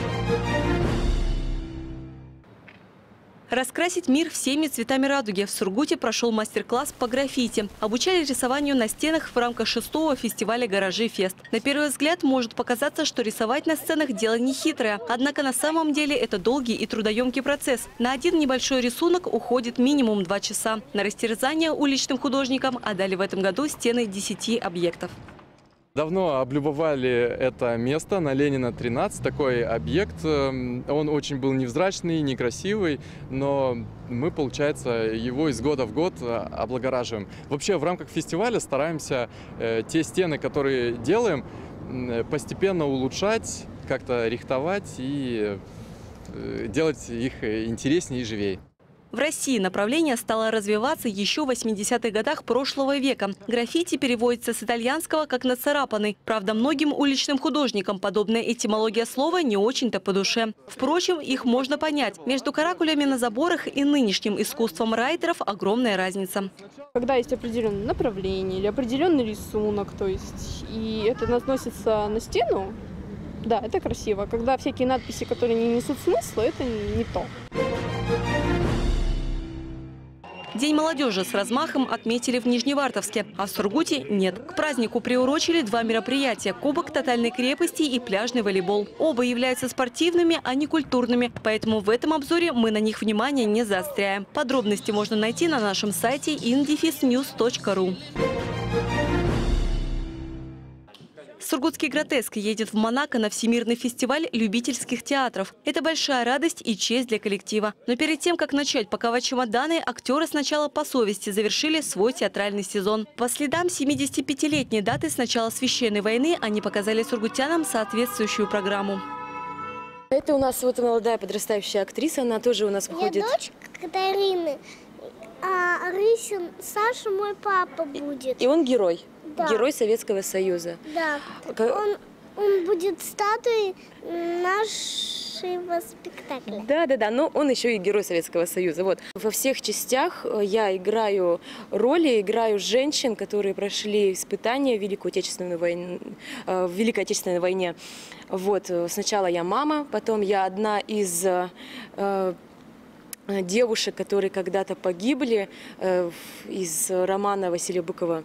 Раскрасить мир всеми цветами радуги. В Сургуте прошел мастер-класс по граффити. Обучали рисованию на стенах в рамках шестого фестиваля «Гаражи Фест». На первый взгляд может показаться, что рисовать на сценах дело нехитрое. Однако на самом деле это долгий и трудоемкий процесс. На один небольшой рисунок уходит минимум два часа. На растерзание уличным художникам отдали в этом году стены десяти объектов. Давно облюбовали это место на Ленина тринадцать, такой объект. Он очень был невзрачный, некрасивый, но мы, получается, его из года в год облагораживаем. Вообще в рамках фестиваля стараемся э, те стены, которые делаем, постепенно улучшать, как-то рихтовать и э, делать их интереснее и живее. В России направление стало развиваться еще в восьмидесятых годах прошлого века. Граффити переводится с итальянского как «нацарапанный». Правда, многим уличным художникам подобная этимология слова не очень-то по душе. Впрочем, их можно понять. Между каракулями на заборах и нынешним искусством райтеров огромная разница. Когда есть определенное направление или определенный рисунок, то есть и это наносится на стену, да, это красиво. Когда всякие надписи, которые не несут смысла, это не то. День молодежи с размахом отметили в Нижневартовске, а в Сургуте нет. К празднику приурочили два мероприятия – Кубок тотальной крепости и пляжный волейбол. Оба являются спортивными, а не культурными, поэтому в этом обзоре мы на них внимание не заостряем. Подробности можно найти на нашем сайте индифис ньюс точка ру. Сургутский гротеск едет в Монако на Всемирный фестиваль любительских театров. Это большая радость и честь для коллектива. Но перед тем, как начать паковать чемоданы, актеры сначала по совести завершили свой театральный сезон. По следам семидесятипятилетней даты с начала Священной войны они показали сургутянам соответствующую программу. Это у нас вот молодая подрастающая актриса, она тоже у нас выходит. Я дочь Катарины, а Рысин Саша мой папа будет. И он герой. Да. Герой Советского Союза. Да. Он, он будет статуей нашего спектакля. Да, да, да. Но он еще и герой Советского Союза. Вот. Во всех частях я играю роли, играю женщин, которые прошли испытания в Великую Отечественную войну, в Великой Отечественной войне. Вот. Сначала я мама, потом я одна из э, девушек, которые когда-то погибли, э, из романа Василия Быкова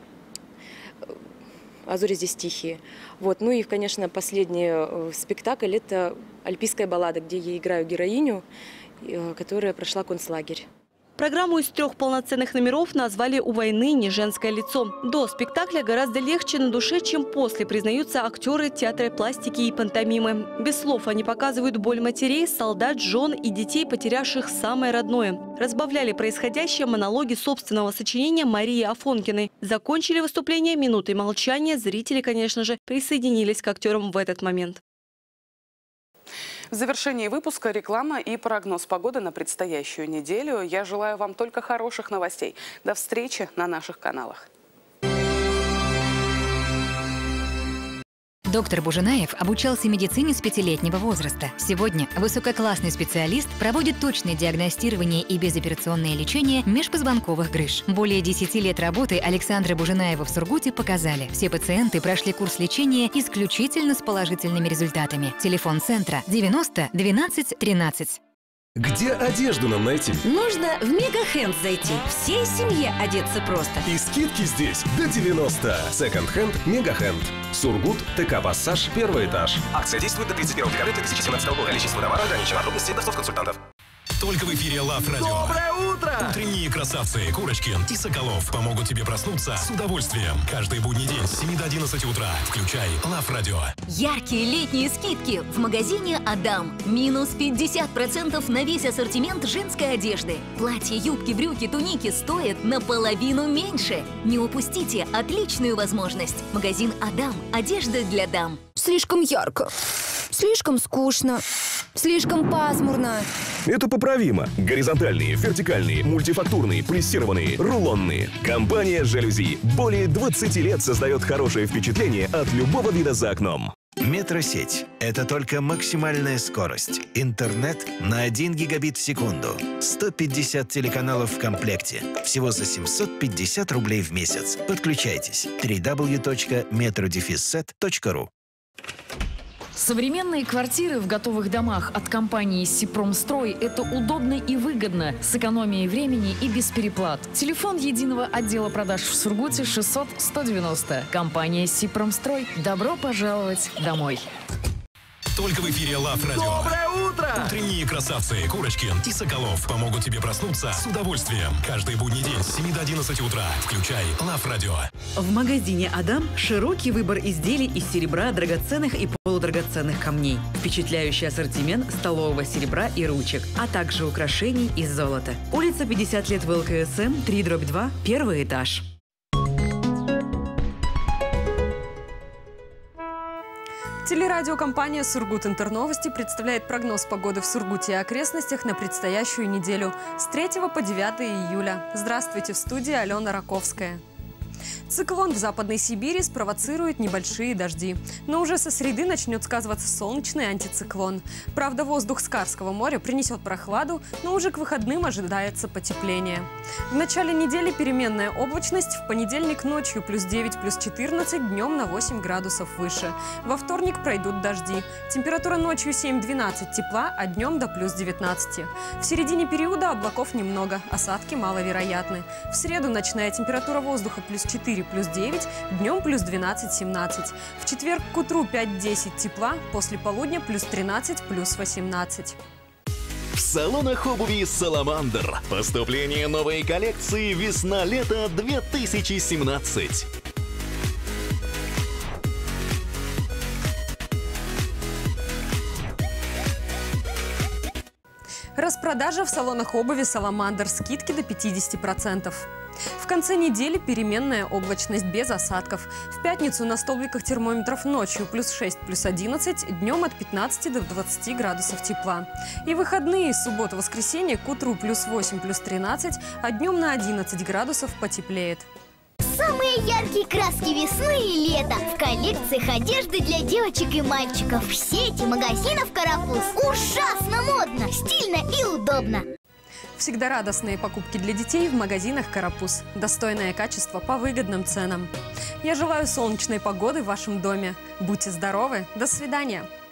«А зори здесь тихие». Вот. Ну и, конечно, последний спектакль – это «Альпийская баллада», где я играю героиню, которая прошла концлагерь. Программу из трех полноценных номеров назвали «У войны не женское лицо». До спектакля гораздо легче на душе, чем после, признаются актеры театра пластики и пантомимы. Без слов они показывают боль матерей, солдат, жен и детей, потерявших самое родное. Разбавляли происходящее монологи собственного сочинения Марии Афонкиной. Закончили выступление минутой молчания. Зрители, конечно же, присоединились к актерам в этот момент. В завершении выпуска реклама и прогноз погоды на предстоящую неделю. Я желаю вам только хороших новостей. До встречи на наших каналах. Доктор Буженаев обучался медицине с пятилетнего возраста. Сегодня высококлассный специалист проводит точное диагностирование и безоперационное лечение межпозвонковых грыж. Более десяти лет работы Александра Буженаева в Сургуте показали. Все пациенты прошли курс лечения исключительно с положительными результатами. Телефон центра девяносто двенадцать тринадцать. Где одежду нам найти? Нужно в Мегахенд зайти. Всей семье одеться просто. И скидки здесь до девяноста. Секонд-хенд Мегахенд. Сургут, ТК Пассаж, первый этаж. Акция действует до тридцать первого декабря две тысячи семнадцатого года. Количество товара ограничено. Трудности до соцконсультантов. Только в эфире Лав Радио. Доброе утро! Утренние красавцы Курочкин и Соколов помогут тебе проснуться с удовольствием. Каждый будний день с семи до одиннадцати утра. Включай Лав Радио. Яркие летние скидки в магазине «Адам». Минус пятьдесят процентов на весь ассортимент женской одежды. Платья, юбки, брюки, туники стоят наполовину меньше. Не упустите отличную возможность. Магазин «Адам». Одежда для дам. Слишком ярко. Слишком скучно. Слишком пасмурно. Это поправимо. Горизонтальные, вертикальные, мультифактурные, плессированные, рулонные. Компания «Жалюзи» более двадцати лет создает хорошее впечатление от любого вида за окном. Метросеть – это только максимальная скорость. Интернет на один гигабит в секунду. сто пятьдесят телеканалов в комплекте. Всего за семьсот пятьдесят рублей в месяц. Подключайтесь. дабл ю дабл ю дабл ю точка метро сет точка ру. Современные квартиры в готовых домах от компании «Сипромстрой» – это удобно и выгодно, с экономией времени и без переплат. Телефон единого отдела продаж в Сургуте шестьсот сто девяносто. Компания «Сипромстрой». Добро пожаловать домой. Только в эфире Лав Радио. Доброе утро! Утренние красавцы Курочкин и Соколов помогут тебе проснуться с удовольствием. Каждый будний день с семи до одиннадцати утра. Включай Лав Радио. В магазине «Адам» широкий выбор изделий из серебра, драгоценных и полудрагоценных камней. Впечатляющий ассортимент столового серебра и ручек, а также украшений из золота. Улица пятьдесят лет вэ эл ка эс эм, три дробь два, первый этаж. Телерадиокомпания «Сургут-Интерновости» представляет прогноз погоды в Сургуте и окрестностях на предстоящую неделю с третьего по девятое июля. Здравствуйте, в студии Алена Раковская. Циклон в Западной Сибири спровоцирует небольшие дожди. Но уже со среды начнет сказываться солнечный антициклон. Правда, воздух с Карского моря принесет прохладу, но уже к выходным ожидается потепление. В начале недели переменная облачность, в понедельник ночью плюс девять, плюс четырнадцать, днем на восемь градусов выше. Во вторник пройдут дожди. Температура ночью семь-двенадцать тепла, а днем до плюс девятнадцати. В середине периода облаков немного, осадки маловероятны. В среду ночная температура воздуха плюс четыре, плюс девять, днем плюс двенадцать-семнадцать. В четверг к утру пять-десять тепла, после полудня плюс тринадцать, плюс восемнадцать. В салонах обуви «Саламандр». Поступление новой коллекции «Весна-лето две тысячи семнадцать». Распродажа в салонах обуви «Саламандр». Скидки до пятидесяти процентов. В конце недели переменная облачность без осадков. В пятницу на столбиках термометров ночью плюс шесть, плюс одиннадцать, днем от пятнадцати до двадцати градусов тепла. И выходные, суббота-воскресенье, к утру плюс восемь, плюс тринадцать, а днем на одиннадцать градусов потеплеет. Самые яркие краски весны и лета в коллекциях одежды для девочек и мальчиков. В сети магазинов «Карапуз». Ужасно модно, стильно и удобно. Всегда радостные покупки для детей в магазинах «Карапуз». Достойное качество по выгодным ценам. Я желаю солнечной погоды в вашем доме. Будьте здоровы. До свидания.